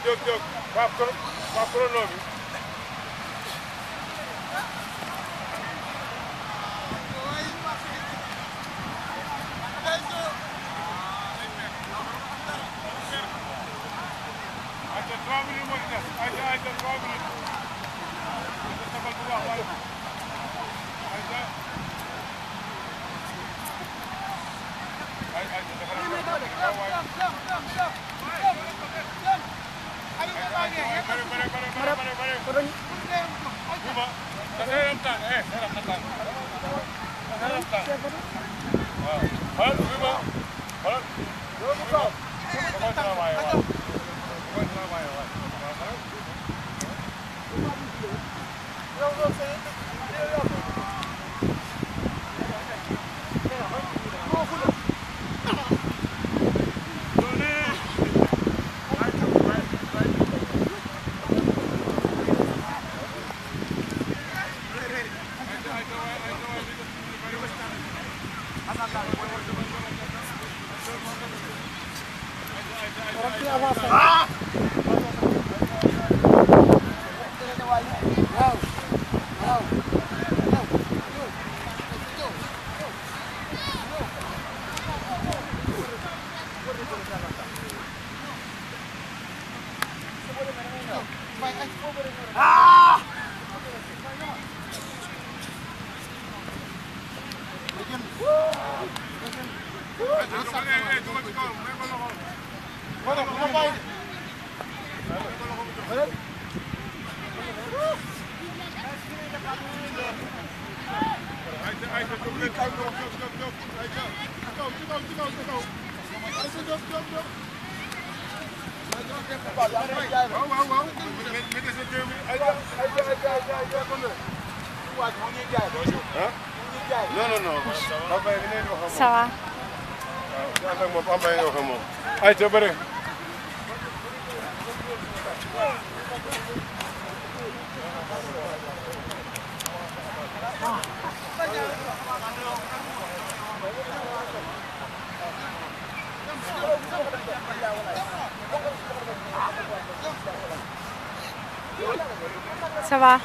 jóg Pape chrono bi. ayca 3 minutes moo ci des ayca 3 minutes. ayca sabal bu baax waay. ayca. Ça va. ayca bëri. Ça va.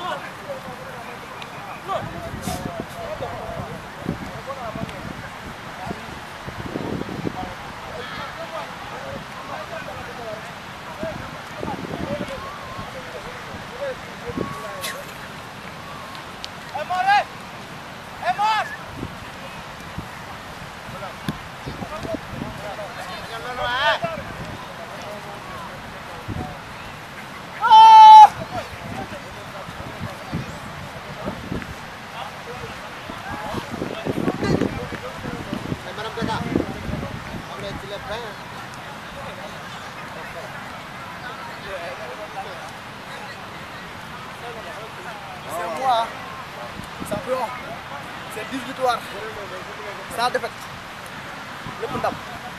C'est moi, champion. C'est 10 victoires. Sans défaite. Lépp ndam.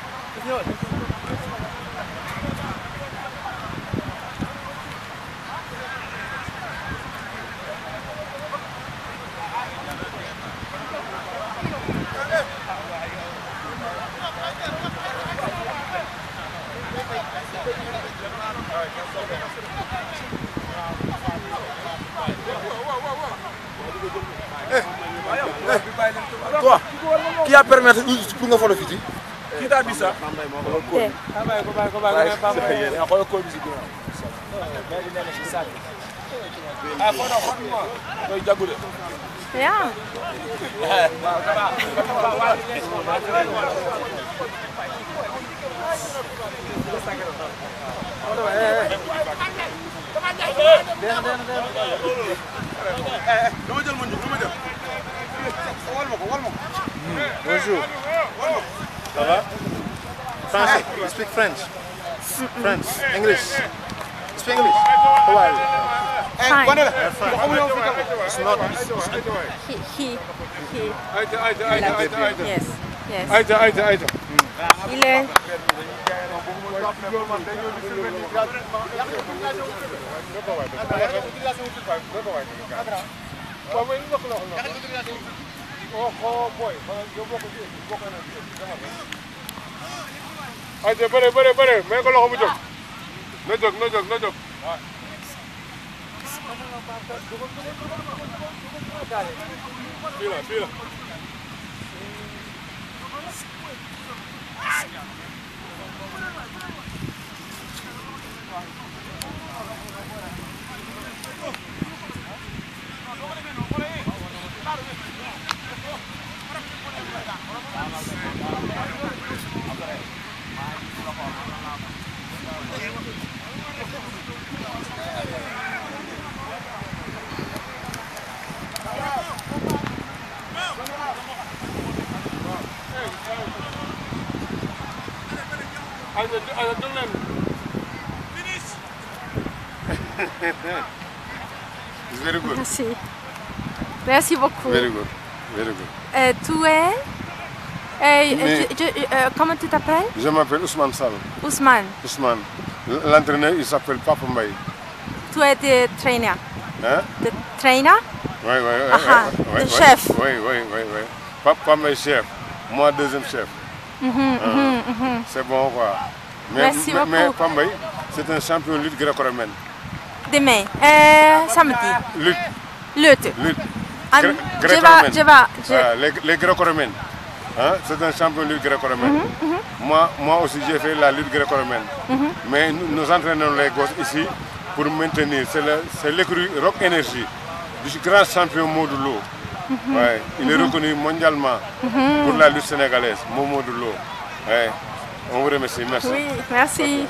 Toi, qui a permis pour nga photo fii? Qui t'a dit ça? Yeah. Bonjour. Ça va? Français. You speak French? French. English. You speak English? How are you? Fine. It's not. He. Yes. Yes. ayca. Il est. ayca bëre may ko loxo mu jóg. na jóg na jóg na jóg. fii la fii la. It's very good. Merci. Merci beaucoup. Very good. Very good. Tu es... comment tu t'appelles? Je m'appelle Ousmane Sall. Ousmane. Ousmane. L'entraîneur, il s'appelle Papa Mbaye. Tu es le trainer. Hein? Le trainer? Oui, oui, oui. Aha, oui, le oui, chef. Oui, oui, oui, oui. Papa Mbaye chef. Moi, deuxième chef. C'est bon, quoi. Merci beaucoup. Mais Papa Mbaye, c'est un champion de lutte gréco-romaine. Demain. Samedi. Lutte. Lutte. Lutte. Ah, Gréco-romaine. je vais. Voilà, les gréco-romaines. Hein? C'est un champion de lutte gréco-romaine. Moi aussi, j'ai fait la lutte gréco-romaine. Mais nous entraînons les gosses ici pour maintenir. C'est l'écurie Rock Énergie du grand champion Modou. Ouais, il est reconnu mondialement pour la lutte sénégalaise, Modou Lo. Ouais, on vous remercie. Merci. Oui, merci.